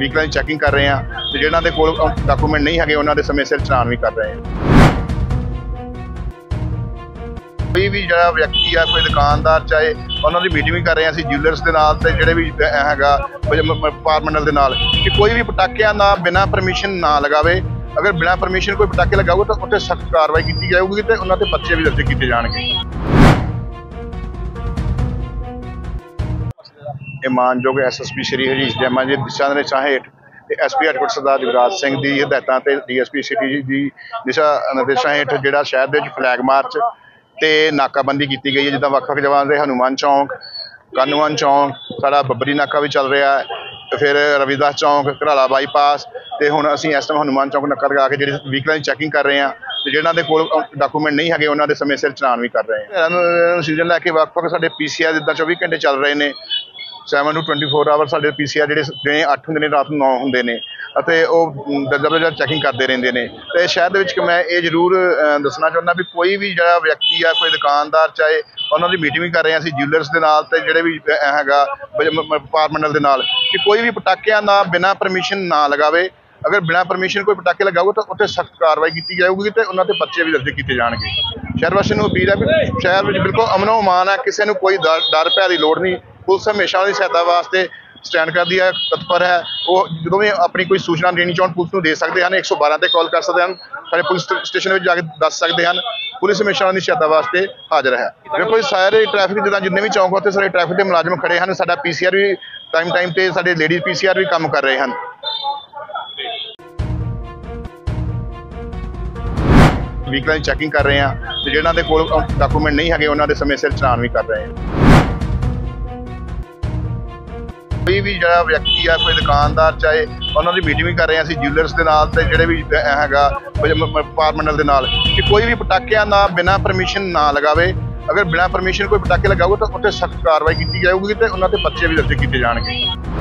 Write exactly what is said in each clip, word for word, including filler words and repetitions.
व्हीकलों की चैकिंग कर रहे हैं तो जिन्हों के कोल डॉकूमेंट नहीं है उन्होंने समय सिर चलान भी कर रहे हैं। कोई भी जो व्यक्ति है कोई दुकानदार चाहे उन्होंने मीटिंग भी कर रहे हैं असीं ज्यूलर्स के नाल ते जिहड़े भी हैगा वपार मंडल के नाल कि कोई भी पटाकियां ना बिना परमिशन ना लगावे। अगर बिना परमिशन कोई पटाके लगाओगे तो उत्ते सख्त कार्रवाई की जाएगी तो उन्होंने पर्चे भी दर्ज किए जाएंगे। ये मानयोग S S P Shri Harish जैमा जी दिशा निर्देशां हेठ S P headquarter Sardar Yuvraj Singh की हिदायतों ते D S P city ji दिशा निर्देशां हेठ जिहड़ा शहर दे फ्लैग मार्च ते नाकाबंदी की गई है। जिद्दां वख-वख जगहां ते हनुमान चौक, कानून चौक, साडा बबरी नाका भी चल रहा है, फिर रविदास चौक, घराला बाईपास ते हुण असीं इस टाइम हनुमान चौक नक्का लगा के जिहड़ी व्हीकलों की चैकिंग कर रहे हैं तो जिन्हों के कोल डॉकूमेंट नहीं है उन्होंने समय सिर चलान भी कर रहे हैं। सीजन लैके वख-वख साडे पी सी आर जिद्दां चौबी घंटे चल रहे हैं, seven to twenty four hour साढ़े पी सी आर जो दिन अठ होंगे रात नौ होंगे ने दर्जा चैकिंग करते रहते हैं। तो शहर मैं ये जरूर दसना चाहना भी कोई भी जो व्यक्ति है कोई दुकानदार चाहे उन्होंने मीटिंग भी कर रहे हैं असीं ज्यूलर्स के नाल ते जिहड़े भी हैगा वपार मंडल के नाल कि कोई भी पटाकियां ना बिना परमिशन ना लगावे। अगर बिना परमिशन कोई पटाके लगाओगे तो उत्ते सख्त कार्रवाई की जाएगी तो उन्होंने पर्चे भी दर्ज किए जाएंगे। शहर वासियों को अपील है भी शहर में बिल्कुल अमनो अमान है, किसी को कोई डर डर भै की लोड़ नहीं। पुलिस हमेशा उनकी सहायता वास्ते स्टैंड करती है, तत्पर है। वो जो भी अपनी कोई सूचना देनी चाहन पुलिस को दे सकते हैं, एक सौ बारह पर कॉल कर सकते हैं, सारे पुलिस स्टेशन में जाके दस सकते हैं। पुलिस हमेशा उनकी सहायता वास्ते हाजिर है। देखो सारे ट्रैफिक जिदा जितने भी चौक होते सारे ट्रैफिक के मुलाजम खड़े हैं, साडा पी सी आर भी टाइम टाइम पर साडे लेडीज पी सी आर भी काम कर रहे हैं। व्हीकलों की चैकिंग कर रहे हैं तो जिन्हों के कोल डॉकूमेंट नहीं है उन्होंने समय सिर चलान भी कर रहे हैं। कोई भी जो व्यक्ति है कोई दुकानदार चाहे उन्होंने मीटिंग भी कर रहे हैं असीं ज्यूलर्स के नाल ते जिहड़े भी हैगा वपार मंडल के नाल कि कोई भी पटाकियां ना बिना परमिशन ना लगावे। अगर बिना परमिशन कोई पटाके लगाओगे तो उत्ते सख्त कार्रवाई की जाएगी तो उन्होंने पर्चे भी दर्ज किए जाएंगे।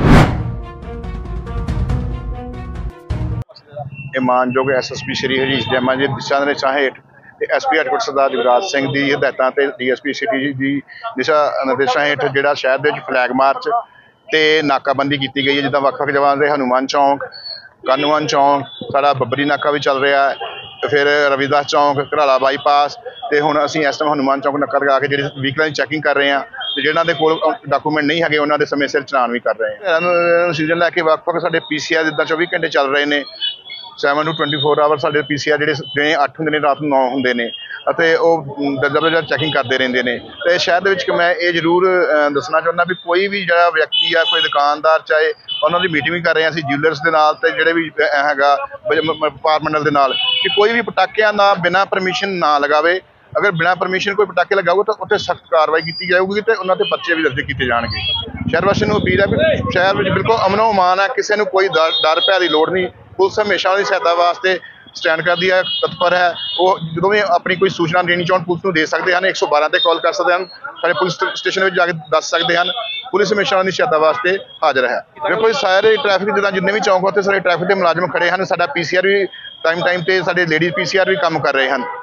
ये मानयोग S S P Shri Harish जैमा जी दिशा निर्देशां हेठ S P headquarter Sardar Yuvraj Singh की हिदायतों ते D S P city ji दिशा निर्देशां हेठ जिहड़ा शहर दे फ्लैग मार्च ते नाकाबंदी की गई है। जिद्दां वख-वख जगहां ते हनुमान चौक, कानून चौक, साडा बबरी नाका भी चल रहा है, फिर रविदास चौक, घराला बाईपास ते हुण असीं इस टाइम हनुमान चौक नक्का लगा के जिहड़ी व्हीकलों की चैकिंग कर रहे हैं तो जिन्हों के कोल डॉकूमेंट नहीं है उन्होंने समय सिर चलान भी कर रहे हैं। सीजन लैके वख-वख साडे पी सी आर जिद्दां चौबी घंटे चल रहे हैं, seven to twenty four hour साढ़े पी सी आर जो दिन अठ होंगे रात नौ होंगे ने दर्जा चैकिंग करते रहते हैं। तो शहर मैं ये जरूर दसना चाहना भी कोई भी जो व्यक्ति है कोई दुकानदार चाहे उन्होंने मीटिंग भी कर रहे हैं असीं ज्यूलर्स के नाल ते जिहड़े भी हैगा वपार मंडल के नाल कि कोई भी पटाकियां ना बिना परमिशन ना लगावे। अगर बिना परमिशन कोई पटाके लगाओगे तो उत्ते सख्त कार्रवाई की जाएगी तो उन्होंने पर्चे भी दर्ज किए जाएंगे। शहर वासियों को अपील है भी शहर में बिल्कुल अमनो अमान है, किसी को कोई डर डर भै की लोड़ नहीं। पुलिस हमेशा उनकी सहायता वास्ते स्टैंड करती है, तत्पर है। वो जो भी अपनी कोई सूचना देनी चाहन पुलिस को दे सकते हैं, एक सौ बारह पर कॉल कर सकते हैं, सारे पुलिस स्टेशन में जाके दस सकते हैं। पुलिस हमेशा उनकी सहायता वास्ते हाजिर है। देखो सारे ट्रैफिक जिदा जितने भी चौक होते सारे ट्रैफिक के मुलाजम खड़े हैं, साडा पी सी आर भी टाइम टाइम पर साडे लेडीज पी सी आर भी काम कर रहे हैं।